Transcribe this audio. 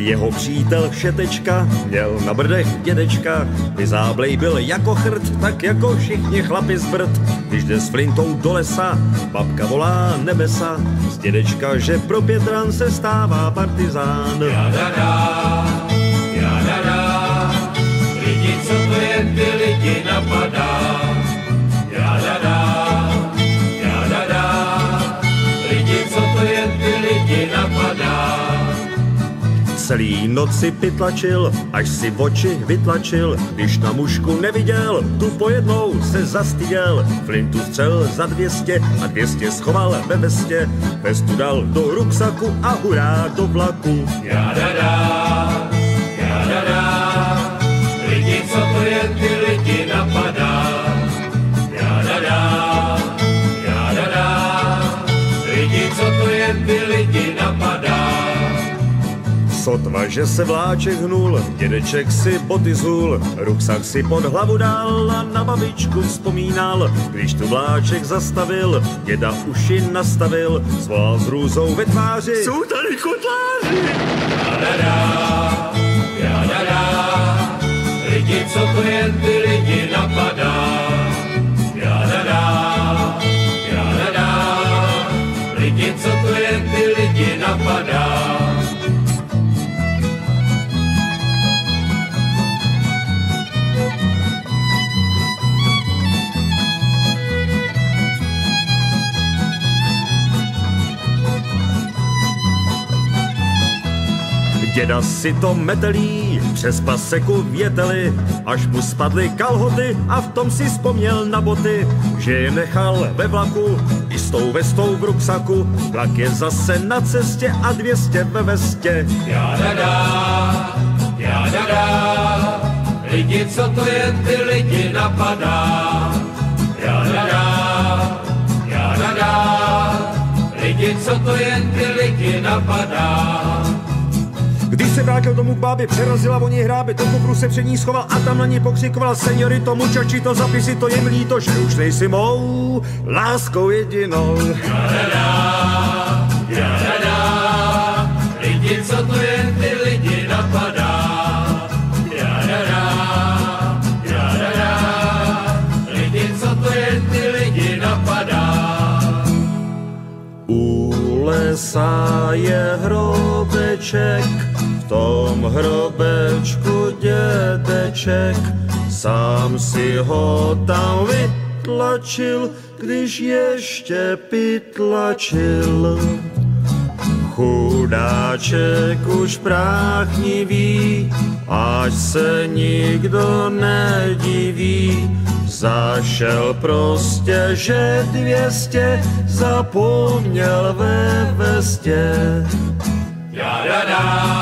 Jeho přítel Šetečka měl na brdech dědečka, vyzáblej byl jako chrt, tak jako všichni chlapi z Brd. Když jde s flintou do lesa, babka volá nebesa, z dědečka, že pro Pětran se stává partizán. Lidi, co to je, ty lidi napadá. Lidi, co to je, ty lidi napadá. Celý noci pytlačil, až si oči vytlačil, když na mušku neviděl, tu pojednou se zastyděl. Flintu střel za 200 a 200 schoval ve vestě, vestu dal do ruksaku a hurá do vlaku. Lidi, co to je, ty lidi napadá. Lidi, co to je, ty lidi napadá. Sotva, že se vláček hnul, dědeček si boty zul, ruksak si pod hlavu dal a na babičku vzpomínal. Když tu vláček zastavil, děda uši nastavil, zvolal s hrůzou ve tváři: jsou tady kotláři! Lidi, co to je, ty lidi napadá. Lidi, co to je, ty lidi napadá. Děda si to metelí přes paseku věteli, až mu spadly kalhoty a v tom si vzpomněl na boty, že je nechal ve vlaku i s tou vestou v ruksaku. Vlak je zase na cestě a 200 ve vestě. Lidi, co to je, ty lidi napadá. Lidi, co to je, ty lidi napadá. Když se vrátil domů k bábě, přerazila o něj hrábě, do kufru se před ní schoval a tam na ní pokřikoval: seniorito, mučačito, zapisy, to je mi líto, že už nejsi mou láskou jedinou. Lidi, co to je, ty lidi napadá. Lidi, co to je, ty lidi napadá. U lesa je hrobeček, v tom hrobečku dědeček, sám si ho tam vytlačil, když ještě pytlačil. Chudáček už práchnivý, ať se nikdo nediví, zašel prostě, že 200 zapomněl ve vestě. Ja, da, da.